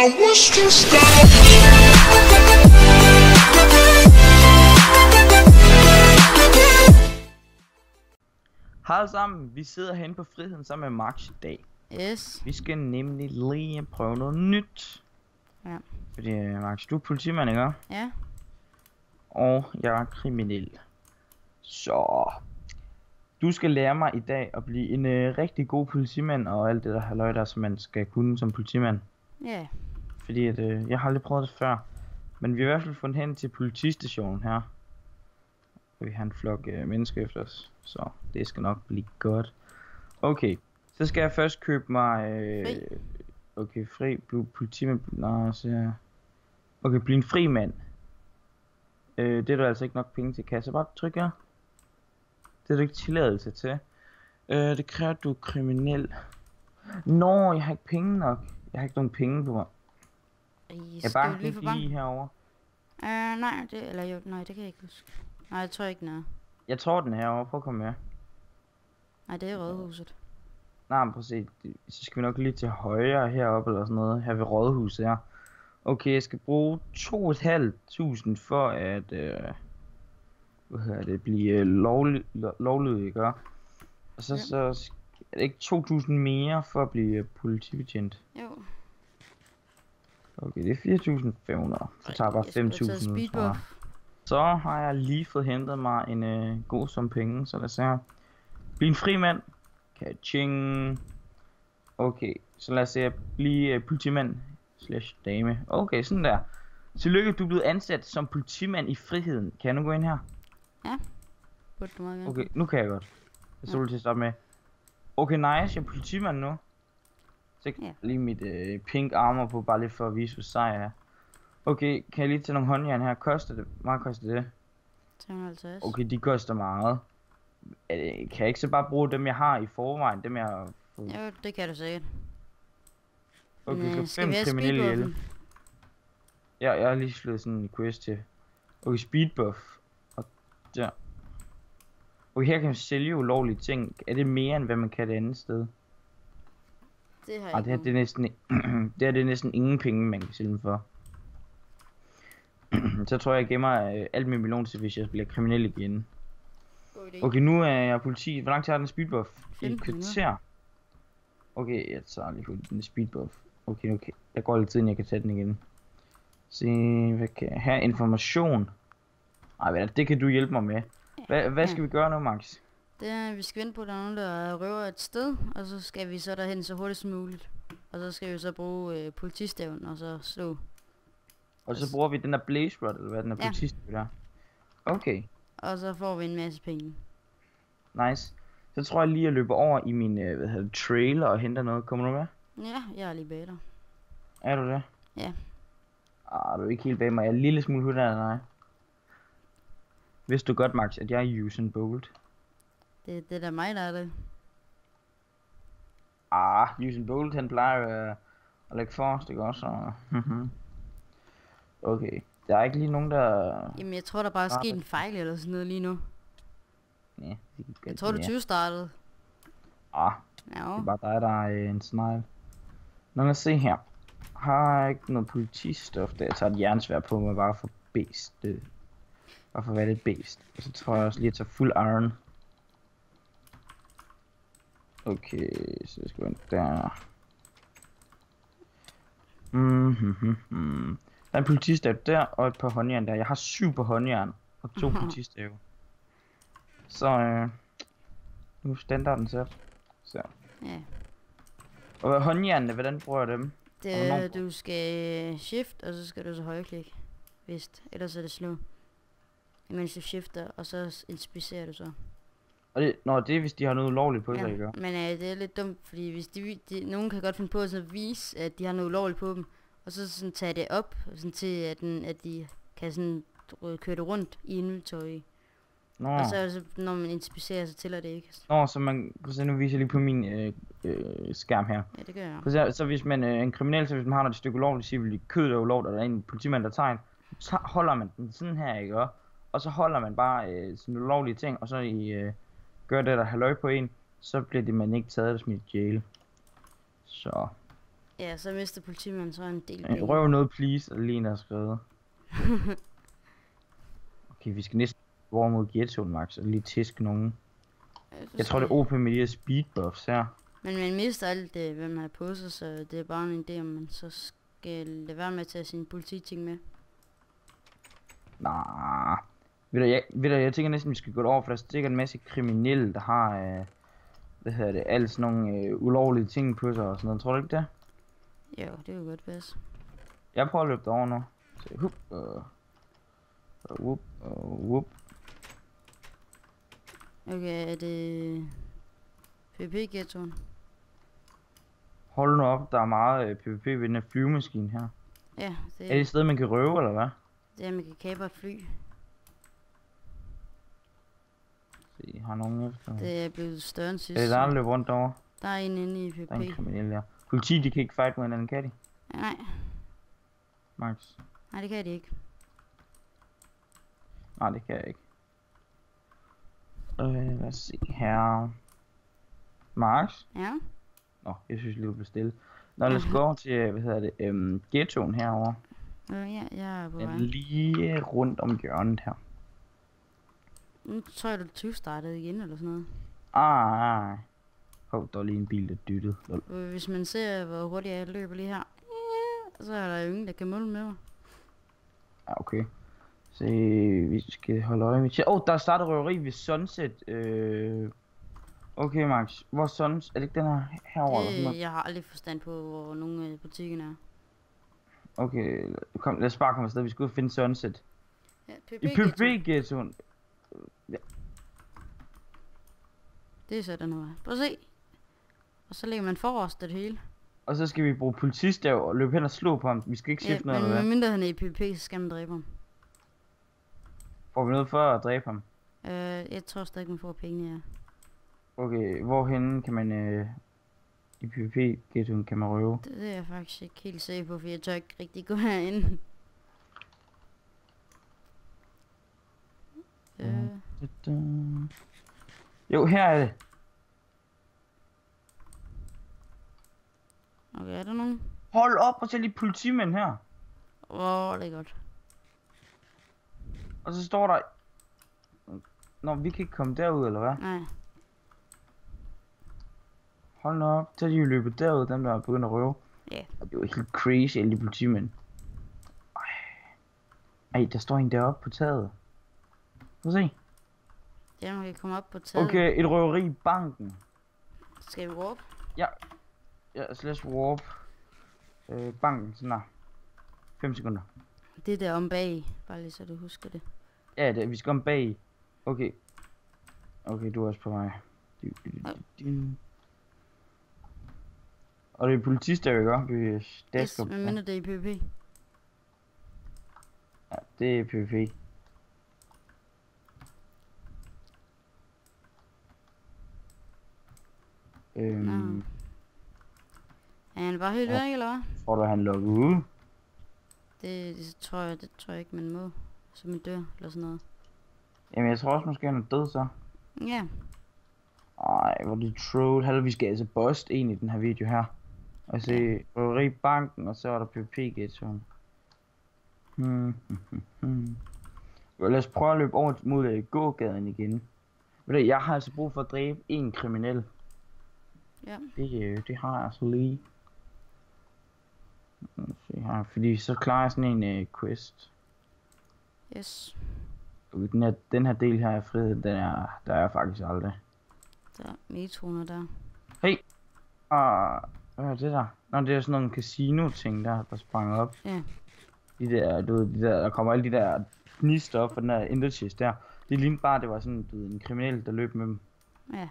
was just Hej alle sammen, vi sidder herinde på Friheden sammen med Max i dag. Yes. Vi skal nemlig lige prøve noget nyt. Ja. Fordi Max, du er politimand, ikke? Ja. Og jeg er kriminel. Så du skal lære mig i dag at blive en rigtig god politimand og alt det der halløj der, som man skal kunne som politimand. Ja. Fordi at, jeg har aldrig prøvet det før. Men vi har i hvert fald fundet hen til politistationen her. Og vi har en flok mennesker efter os. Så det skal nok blive godt. Okay, så skal jeg først købe mig... Fri. Okay, fri. Blive politimand. Nå, så... Okay, blive en fri mand. Det er der altså ikke nok penge til. Kan jeg så bare trykke her? Det er der ikke tilladelse til. Det kræver, at du er kriminel. Nå, jeg har ikke penge nok. Jeg har ikke nogen penge på mig. Jeg bare lige ikke lige herover. Nej, det kan jeg ikke huske. Nej, jeg tror ikke noget. Jeg tror den er herovre. Prøv at komme med. Nej, det er rådhuset. Nej, men prøv at se. Så skal vi nok lige til højre heroppe eller sådan noget. Her ved rådhuset her. Okay, jeg skal bruge 2.500 for at blive lovlydig, ikke? Og så er det ikke 2.000 mere for at blive politibetjent. Jo. Okay, det er 4.500. Så tager jeg bare 5.000 fra. Så har jeg lige fået hentet mig en god sum penge, så lad os se her. Bliv en fri mand. Kaching. Okay, så lad os se at blive politimand / dame. Okay, sådan der. Tillykke, du er blevet ansat som politimand i Friheden. Kan jeg nu gå ind her? Ja. Burde du meget gerne. Okay, nu kan jeg godt. Jeg så til at stoppe med. Okay, nice, jeg er politimand nu. Så lige mit pink armor på, bare lige for at vise, hvor sej jeg er. Okay, kan jeg lige tage nogle håndjern her? Koster det? Meget koster det? 350. Okay, de koster meget. Kan jeg ikke så bare bruge dem, jeg har i forvejen? Dem jeg har fået? Jo, det kan du sikkert. Okay, så skal 5 vi have kriminelle ihjel. speedbuffen? Ja, jeg har lige slået sådan en quest til. Okay, speedbuff. Og der. Okay, her kan man sælge ulovlige ting. Er det mere end hvad man kan det andet sted? Det har jeg Ej, ikke det her det er næsten det er næsten ingen penge man kan sælge dem for. Så tror jeg gemmer alt min million til hvis jeg bliver kriminel igen. Okay, nu er jeg politi. Hvor lang tid har den speedbuff? I et kvarter. Okay, jeg tager lige hurtigt den speedbuff. Okay. Der går lidt tid, inden jeg kan tage den igen. Se, hvad kan jeg have? Information. Ej, det kan du hjælpe mig med. Hvad skal vi gøre nu, Max? Det er, vi skal vente på, at der er nogen, der røver et sted, og så skal vi så derhen så hurtigt som muligt. Og så skal vi så bruge politistaven, og så slå. Og så bruger vi den der blaze rod, eller hvad den er politistav der. Okay. Og så får vi en masse penge. Nice. Så tror jeg lige, at løber over i min trailer og henter noget. Kommer du med? Ja, jeg er lige bag dig. Er du det? Ja. Du er ikke helt bag mig. Jeg er en lille smule hurtigere end dig. Vidste du godt, Max, at jeg er Usain Bolt? Det er da mig, der er det. Usain Bolt, han plejer at lægge forrest, ikke også? Okay. Der er ikke lige nogen, der... Jamen, jeg tror, der bare er sket en fejl eller sådan noget lige nu. Ja, jeg tror, du 20 startede. Ja. Det er bare dig, der er en snegl. Nå, lad os se her. Har jeg ikke noget politistof der? Jeg tager et jernsvær på mig bare for bedst. Bare for at være lidt bedst. Og så tror jeg også lige at tage fuld iron. Okay, så jeg skal ind der. Der er en politistav der, og et par håndjern der. Jeg har 7 på håndjern, og 2 politistave. Så nu er standarden sat. Så. Ja. Og håndjernene, hvordan bruger jeg dem? Du skal shift, og så skal du så højreklik. Vist, ellers er det slå. Imens du shifter, og så inspicerer du så. Og det er hvis de har noget ulovligt på sig, ikke? Men det er lidt dumt, fordi hvis nogen kan godt finde på at vise, at de har noget ulovligt på dem, og så sådan tage det op, sådan til at de kan sådan køre det rundt i inventory. Og så når man inspicerer, så tæller det ikke. Så man, nu viser jeg lige på min skærm her. Ja, det gør jeg. Så hvis man en kriminel, så hvis man har noget stykke ulovligt, siger vi kød er ulovligt, og der er en politimand, der tager en, så holder man den sådan her, ikke? Og så holder man bare sådan ulovlige ting, og så gør det der halløj på en, så bliver det man ikke taget og smidt i jail. Så. Ja, så mister politimanden så en del penge. Røv noget, please, og Lena har skrevet. Okay, vi skal næsten over mod ghettoen, Max, og lige tiske nogen. Jeg tror, det er OP med de her speedbuffs her. Men man mister alt, hvad man har på sig, så det er bare en idé, om man så skal lade være med at tage sine polititing med. Nej. Ved du, jeg tænker næsten, vi skal gå over, for der er sikkert en masse kriminelle, der har, hvad hedder det, alle sådan nogle ulovlige ting på sig og sådan noget. Tror du ikke det? Jo, det er jo godt passe. Jeg prøver at løbe derover nu. Så hup, whoop. Okay, er det PvP-ghettoen? Hold nu op, der er meget PvP ved den her flyvemaskine her. Ja, Er det et sted, man kan røve, eller hvad? det er, man kan kapre et fly. Se, har nogen efter. Det er blevet større end sidst. Er det der, der løber rundt derovre? Der er en inde i PvP. Der er en kriminel der. Politiet, de kan ikke fight mod hinanden, kan de? Nej, Max? nej, det kan de ikke. Nej, det kan jeg ikke. Lad os se her. Max? Ja? Nå, jeg synes lige, du blev stille. Nå, lad os gå over til, hvad hedder det, ghettoen herovre. Ja, jeg er på Den vej. er lige rundt om hjørnet her. Nu tror jeg, du 20 startede igen, eller sådan noget. Ah. Hov, der er lige en bil, der dyttede. Hvis man ser, hvor hurtigt jeg løber lige her, så er der jo ingen, der kan måle med mig. Ja, okay. Så vi skal holde øje med... der er startet røveri ved Sunset. Okay, Max. Hvor Sunset? Er det ikke den her herovre eller sådan noget? Jeg har aldrig forstand på, hvor nogle af butikkerne er. Okay, kom, lad os bare komme afsted. Vi skal ud og finde Sunset. Ja, I PvP-ghettoen. Ja. Det er sådan noget. Prøv at se. Og så lægger man forrest det hele. Og så skal vi bruge politistav og løbe hen og slå på ham. Vi skal ikke skifte noget eller hvad? Men mindre han er i PvP, så skal man dræbe ham. Får vi noget for at dræbe ham? Jeg tror stadig, man får penge, ja. Okay, hvorhenne kan man... I PvP-ghettoen kan man røve? Det er jeg faktisk ikke helt sikker på, for jeg tør ikke rigtig gå herinde. Jo, her er det. Okay, er der nogen? Hold op og se lige politimænd her. Det er godt. Og så står der... Nå, vi kan ikke komme derud, eller hvad? Nej. Hold nu op, så er de jo løbet derud, dem der er begyndt at røve. Ja. Yeah. Og det var helt crazy, alle de politimænd. Ej, der står en deroppe på taget. Prøv at se. Ja, man kan komme op på taget. Okay, et røveri i banken. Skal vi warp? Ja, /warp. Banken, sådan der. 5 sekunder. Det der om bag, bare lige så du husker det. Ja, vi skal om bag. Okay. Okay, du er også på vej. Og det er politistav, ikke? Vi dasker op. Men mindre det er i PvP. Ja, det er PvP. Er han bare helt væk, eller hvad? Tror du, han lukker ud? Det tror jeg ikke, man må. Så man dør, eller sådan noget. Jamen, jeg tror også, måske han er død, så. Ja. Ej, hvor det troll. Hallo, vi skal altså bust en i den her video her. Og se, røveri i banken, og så er der PvP-ghettoen. Lad os prøve at løbe over mod gågaden igen. Ved du, jeg har altså brug for at dræbe en kriminel. Ja. Det har jeg altså lige. Se her, fordi så klarer jeg sådan en quest. Yes. Den her del her af frihed, der er faktisk aldrig. Der er metroner der. Hey! Hvad er det der? Nå, det er sådan nogle casino-ting der sprang op. Ja. De der, du ved, der kommer alle de der gnister op for den der interchest der. Det lignede bare, det var sådan, du ved, en kriminel, der løb med dem. Ja.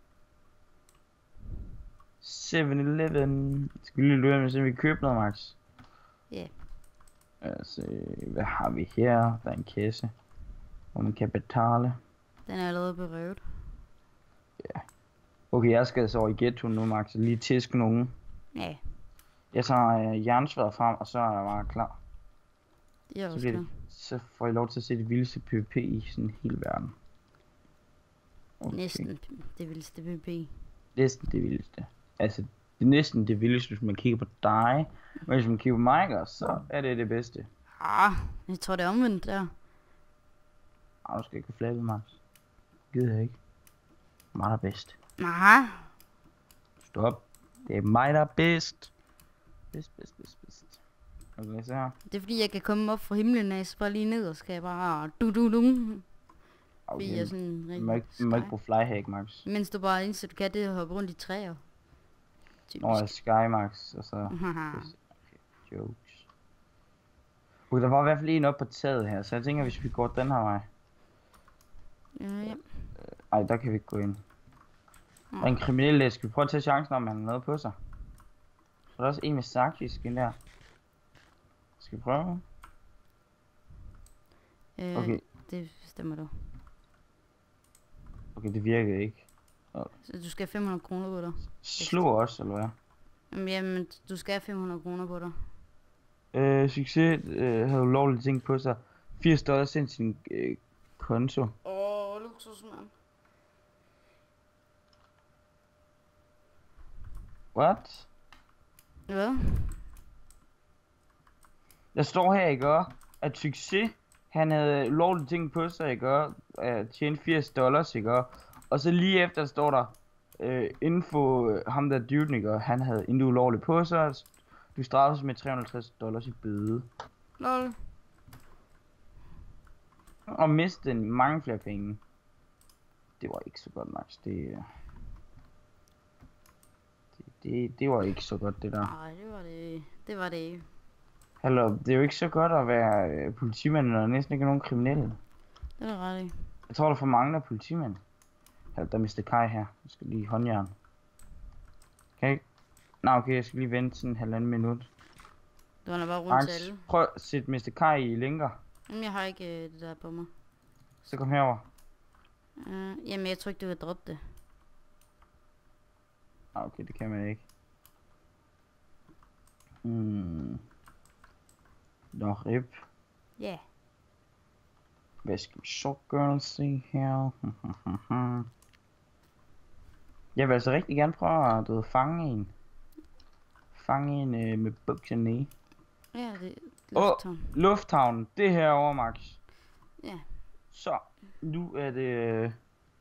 7-Eleven. Skal vi lige løbe med, så vi kan købe noget, Max? Ja. Altså, hvad har vi her? Der er en kasse, hvor man kan betale. Den er allerede berøvet. Ja. Okay, jeg skal altså over i ghettoen nu, Max, og lige tiske nogen. Ja. Jeg tager jernsværd frem, og så er jeg bare klar. Det er også klar. Så får jeg lov til at se det vildeste PvP i sådan hele verden. Okay. Næsten det vildeste PvP. Næsten det vildeste. Altså, Det er næsten det vildeste, hvis man kigger på dig. Men hvis man kigger på mig, så er det det bedste. Jeg tror det er omvendt der. Du skal ikke flabe, Max. Gider jeg ikke. Mig der er bedst. Nej. Stop. Det er mig der er bedst. Bedst. Okay, så her. Det er fordi jeg kan komme op fra himlen af, så bare lige ned, og så kan jeg bare du. Okay. Jeg er sådan rigtig Man må ikke bruge flyhack, Max. Mens du bare eneste du kan, det er at hoppe rundt i træer. Nå, jeg Sky, Max, og så... Okay, jokes. Okay, der var i hvert fald en oppe på taget her, så jeg tænker, hvis vi går den her vej. Ja. Ej, der kan vi ikke gå ind. Der er en kriminel, skal vi prøve at tage chancen om, han har noget på sig? Så er der også en med sarkisk ind der. Skal vi prøve? Okay. Det stemmer du. Okay, det virkede ikke. Så du skal have 500 kroner på dig? Slå os, eller hvad? Jamen, du skal have 500 kroner på dig. Succes havde ulovlige ting på sig. $80 sendt sin konto. Luksus, mand. What? Hvad? Der står her, ikke, at Succes, han havde ulovlige ting på sig, ikke, at tjene $80, ikke, og så lige efter står der, info ham der dude, ikke, han havde intet ulovligt på sig, du straffes med $350 i bøde. Lol. Og miste mange flere penge. Det var ikke så godt, Max. Det var ikke så godt, det der. Nej, det var det ikke. Hallo, det er jo ikke så godt at være politimand, når der næsten ikke er nogen kriminelle. Det er ret ikke. Jeg tror, der er for mange, der er politimænd. Hallo, der er Mr. Kai her. Jeg skal lige håndjern. Kan ikke? Nej, okay, jeg skal lige vente sådan 1,5 minut. Du har bare rundt til alle. Prøv at sætte Mr. Kai i linker. Jamen, jeg har ikke det der på mig. Så kom herover. Jamen, jeg tror ikke, du kan droppe det. Okay, det kan man ikke. Nå, rip. Ja. Yeah. Hvad skal vi så gøre se her? Jeg vil altså rigtig gerne prøve at fange en. Fange en med bukserne i. Ja, det er lufthavn. Lufthavnen. Det her over, Max. Ja. Så, nu er det...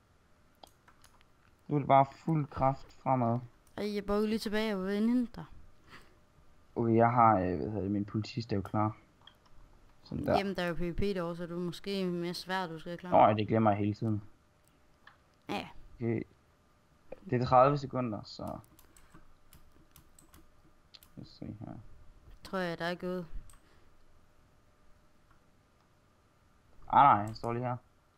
Nu er det bare fuld kraft fremad. Jeg bor lige tilbage og vil indhente dig. Okay, jeg har, min politistav klar. Sådan der. Jamen, der er jo PvP derovre, så du er måske mere svært, du skal klare. Nej, det glemmer jeg hele tiden. Ja. Okay. Det er 30 sekunder, så... Lad os se her. Tror jeg, der er gået. Nej, jeg står lige her.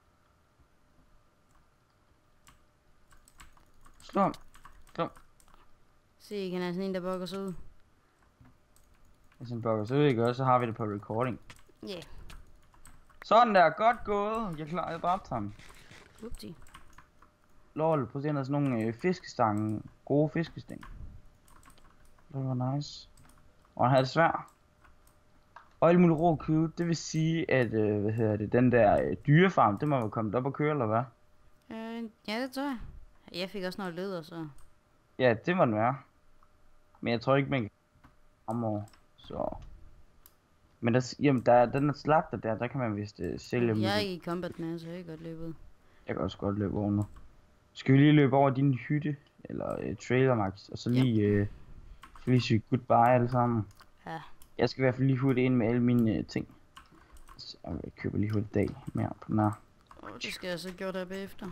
Slå ham. Se, kan have sådan en, der bukker sig ud. Hvis han bukker sig ud, ikke også, så har vi det på recording. Ja. Yeah. Sådan der, godt gået. Jeg klarede bare ham. Upti. Lol, prøv at se, han havde sådan nogle fiskestange. Gode fiskestæng. Det var nice. Og han havde det svært. Og alt muligt rå cute, det vil sige, at, den der dyrefarm, det må være kommet op og køre, eller hvad? Ja, det tror jeg. Jeg fik også noget leder, så... Ja, det må den være. Men jeg tror ikke, man kan fremover, så... Men den der slagter der kan man vist sælge. Jeg er ikke i combat med, så jeg kan godt løbe ud. Jeg kan også godt løbe over nu. Skal vi lige løbe over din hytte, eller trailer, Max, og så lige, lige sige goodbye alle sammen. Ja. Jeg skal i hvert fald lige hurtigt ind med alle mine ting. Så jeg køber lige hurtigt dag mere på den her. Det skal jeg så gøre der bagefter.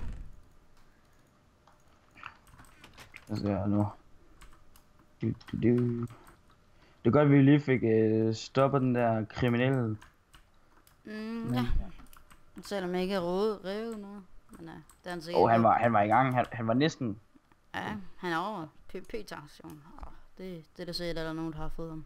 Hvad skal jeg nu? Det er godt, at vi lige fik stoppet den der kriminelle. Ja. Selvom jeg ikke har revet noget. Men det er han sikkert. Han var i gang. Han var næsten. Ja, han er over PvP-tanktion. Det er der sikkert, at der er nogen, der har fået ham.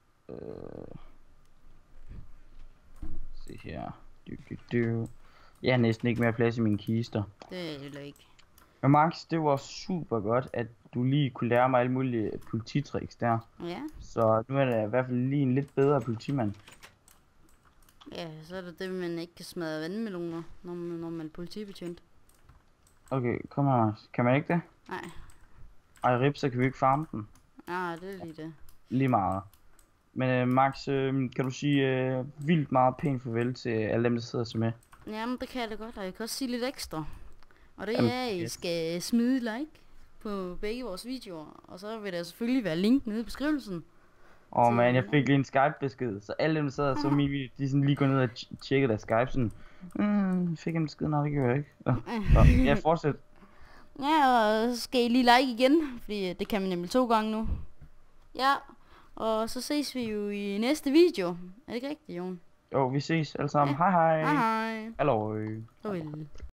Se her. Jeg har næsten ikke mere plads i mine kister. Det er heller ikke. Men Max, det var super godt, at du lige kunne lære mig alle mulige polititricks der. Ja. Så nu er det i hvert fald lige en lidt bedre politimand. Ja, så er det det, man ikke kan smadre vandmeloner, når man er politibetjent. Okay, kom her, Max. Kan man ikke det? Nej. Ej, rip, så kan vi ikke farme den. Ah, det er lige det. Lige meget. Men Max, kan du sige vildt meget pænt farvel til alle dem, der sidder og ser med? Jamen, det kan jeg da godt, og jeg kan også sige lidt ekstra. Og det Jamen, er, at I skal smide like på begge vores videoer. Og så vil der selvfølgelig være link nede i beskrivelsen. Man, jeg fik lige en Skype-besked, så alle dem, der sad og så min video, de sådan lige går ned og tjekker deres Skype, sådan, fik en besked, nej, det gjorde jeg ikke. Så, ja, fortsæt. Ja, og så skal I lige like igen, fordi det kan man nemlig 2 gange nu. Ja, og så ses vi jo i næste video. Er det ikke rigtigt, Jon? Jo, vi ses alle sammen. Hej hej. Hej hej. Hallo. Farvel.